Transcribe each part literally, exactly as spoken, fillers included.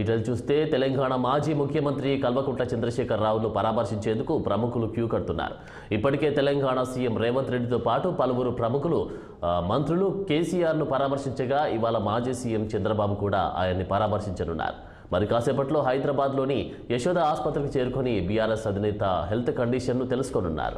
Detail చూస్తే తెలంగాణ మాజీ ముఖ్యమంత్రి కల్వకుంట్ల చంద్రశేఖర్ రావును పరామర్శించేందుకు ప్రముఖులు క్యూ కడుతున్నారు. ఇప్పటికే తెలంగాణ సీఎం రేవంత్ రెడ్డితో పాటు పలువురు ప్రముఖులు మంత్రులు కేసీఆర్ను పరామర్శించగా ఇవాళ మాజీ సీఎం చంద్రబాబు కూడా ఆయన్ని పరామర్శించనున్నారు. మరి కాసేపట్లో హైదరాబాద్లోని యశోద ఆసుపత్రికి చేరుకొని బీఆర్ఎస్ అధినేత హెల్త్ కండిషన్ను తెలుసుకోనున్నారు.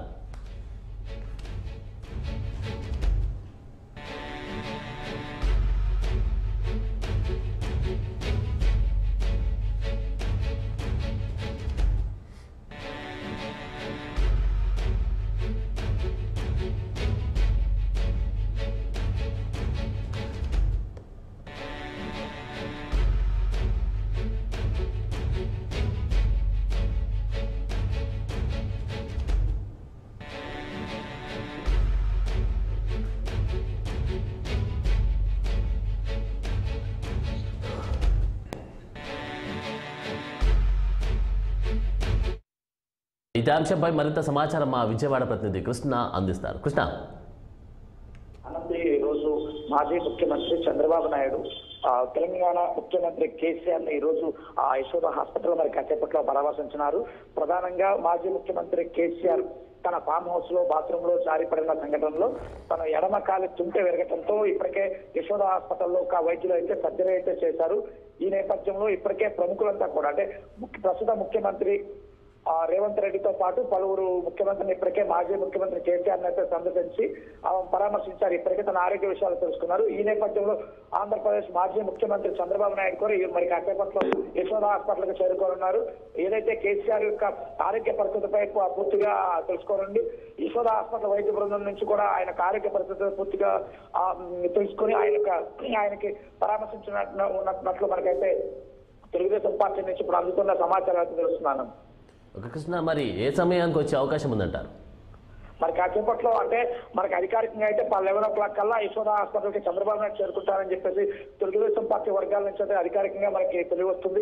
ఇదే అంశంపై మరింత సమాచారం మా విజయవాడ ప్రతినిధి కృష్ణ అందిస్తారు. కృష్ణ, అనంతరం ఈరోజు మాజీ ముఖ్యమంత్రి చంద్రబాబు నాయుడు తెలంగాణ ముఖ్యమంత్రి కేసీఆర్ ని ఈరోజు ఆ యశోద హాస్పిటల్ మరి కాసేపట్లో పరామర్శించినారు. ప్రధానంగా మాజీ ముఖ్యమంత్రి కేసీఆర్ తన ఫామ్ హౌస్ లో బాత్రూమ్ లో జారిపడిన సంఘటనలో తన ఎడమ కాలి తుంటె విరగటంతో ఇప్పటికే యశోద హాస్పిటల్లో ఒక వైద్యులు అయితే సర్జరీ అయితే చేశారు. ఈ నేపథ్యంలో ఇప్పటికే ప్రముఖులంతా కూడా అంటే ప్రస్తుత ముఖ్యమంత్రి రేవంత్ రెడ్డితో పాటు పలువురు ముఖ్యమంత్రిని ఇప్పటికే మాజీ ముఖ్యమంత్రి కేసీఆర్ అయితే సందర్శించి పరామర్శించారు. ఇప్పటికే తన ఆరోగ్య విషయాలు తెలుసుకున్నారు. ఈ నేపథ్యంలో ఆంధ్రప్రదేశ్ మాజీ ముఖ్యమంత్రి చంద్రబాబు నాయుడు కూడా మరి కాసేపట్లో యశోద హాస్పిటల్కి చేరుకోనున్నారు. ఏదైతే కేసీఆర్ యొక్క ఆరోగ్య పరిస్థితిపై పూర్తిగా తెలుసుకోనండి. యశోద హాస్పిటల్ వైద్య బృందం నుంచి కూడా ఆయన ఆరోగ్య పరిస్థితి పూర్తిగా తెలుసుకొని ఆయన ఆయనకి పరామర్శించినట్లు మనకైతే తెలుగుదేశం పార్టీ నుంచి ఇప్పుడు అందుతున్న సమాచారం అయితే తెలుస్తున్నాను. ఒక కృష్ణ, మరి ఏ సమయానికి వచ్చే అవకాశం ఉందంటారు? మరి కాసేపట్లో అంటే మనకి అధికారికంగా అయితే లెవెన్ ఓ క్లాక్ కల్లా యశోద హాస్పిటల్కి చంద్రబాబు నాయుడు చేరుకుంటారని చెప్పేసి తెలుగుదేశం పార్టీ వర్గాల నుంచి అయితే అధికారికంగా మనకి తెలియవస్తుంది.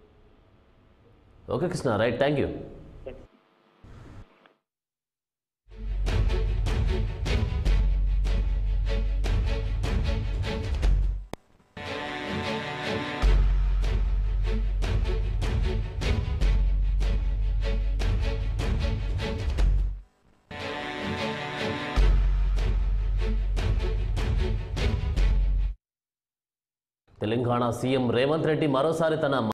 Okay Krishna, right, thank you. Telangana CM Revanth Reddy మరోసారి తన